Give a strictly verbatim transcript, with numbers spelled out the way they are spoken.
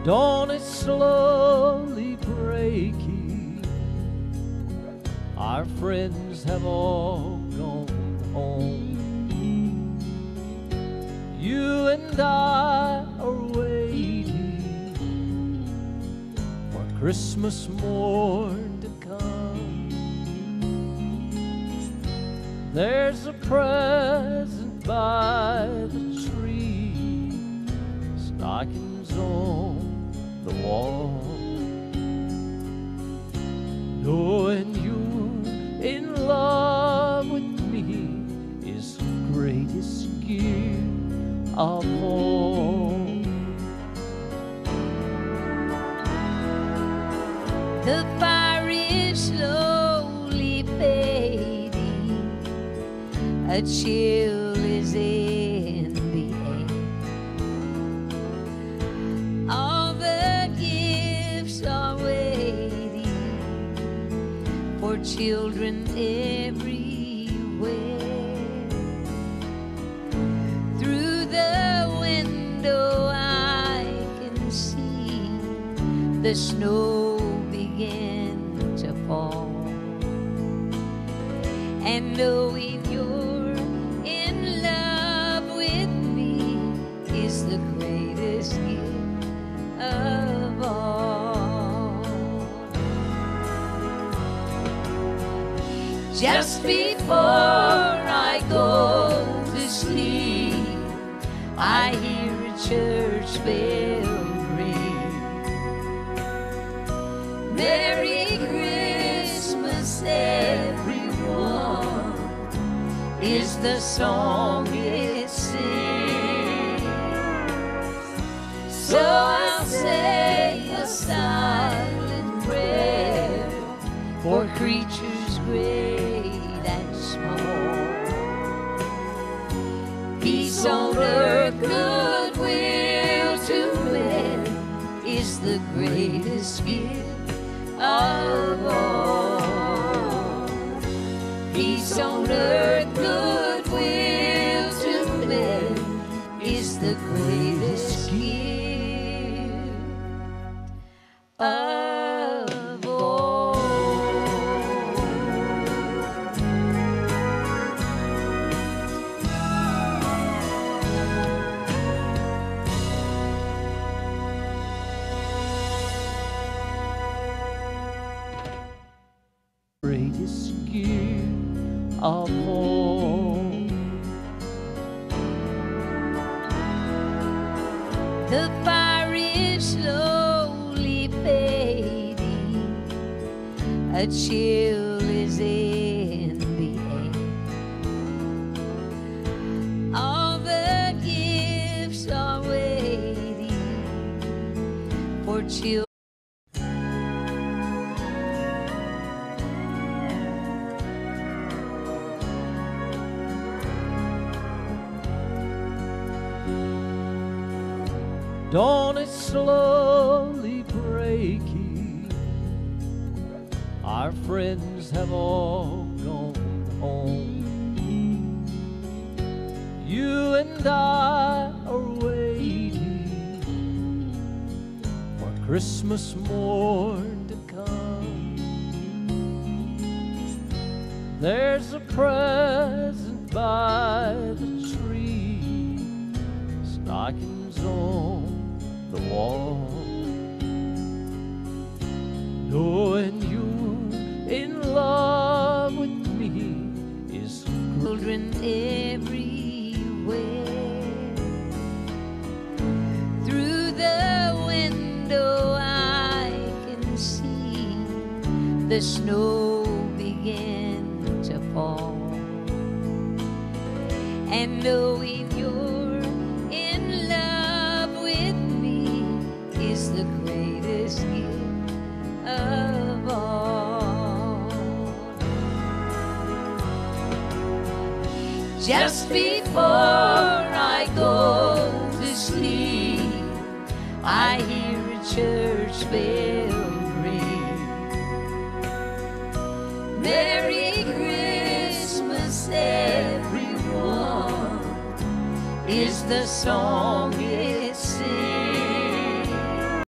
Dawn is slowly breaking. Our friends have all gone home. You and I are waiting for Christmas morn to come. There's a present by the tree, stockings on the wall. Knowing you're in love with me is the greatest gift of all. The fire is slowly fading, a chill is in the air. All the gifts are waiting for children everywhere. Through the window I can see the snow begin to fall, and knowing you're in love with me is the greatest gift of all. Just before I go to sleep, I hear a church bell ring. Merry Christmas, everyone, is the song it sings. So I'll say a silent prayer for creatures great and small. Peace on earth, goodwill to men is the greatest gift of all. Peace on earth, goodwill to men is the greatest gift of all. Greatest gift of all. The fire is slowly fading, a chill is in the air. All the gifts are waiting for children. Dawn is slowly breaking. Our friends have all gone home. You and I are waiting for Christmas morn to come. There's a present by the tree, stockings on the wall. Knowing you're in love with me is Children everywhere. Through the window I can see the snow begin to fall, and knowing you're in love with me is the greatest gift of all. Just before I go to sleep, I hear a church bell ring. Merry Christmas, everyone, is the song it sings.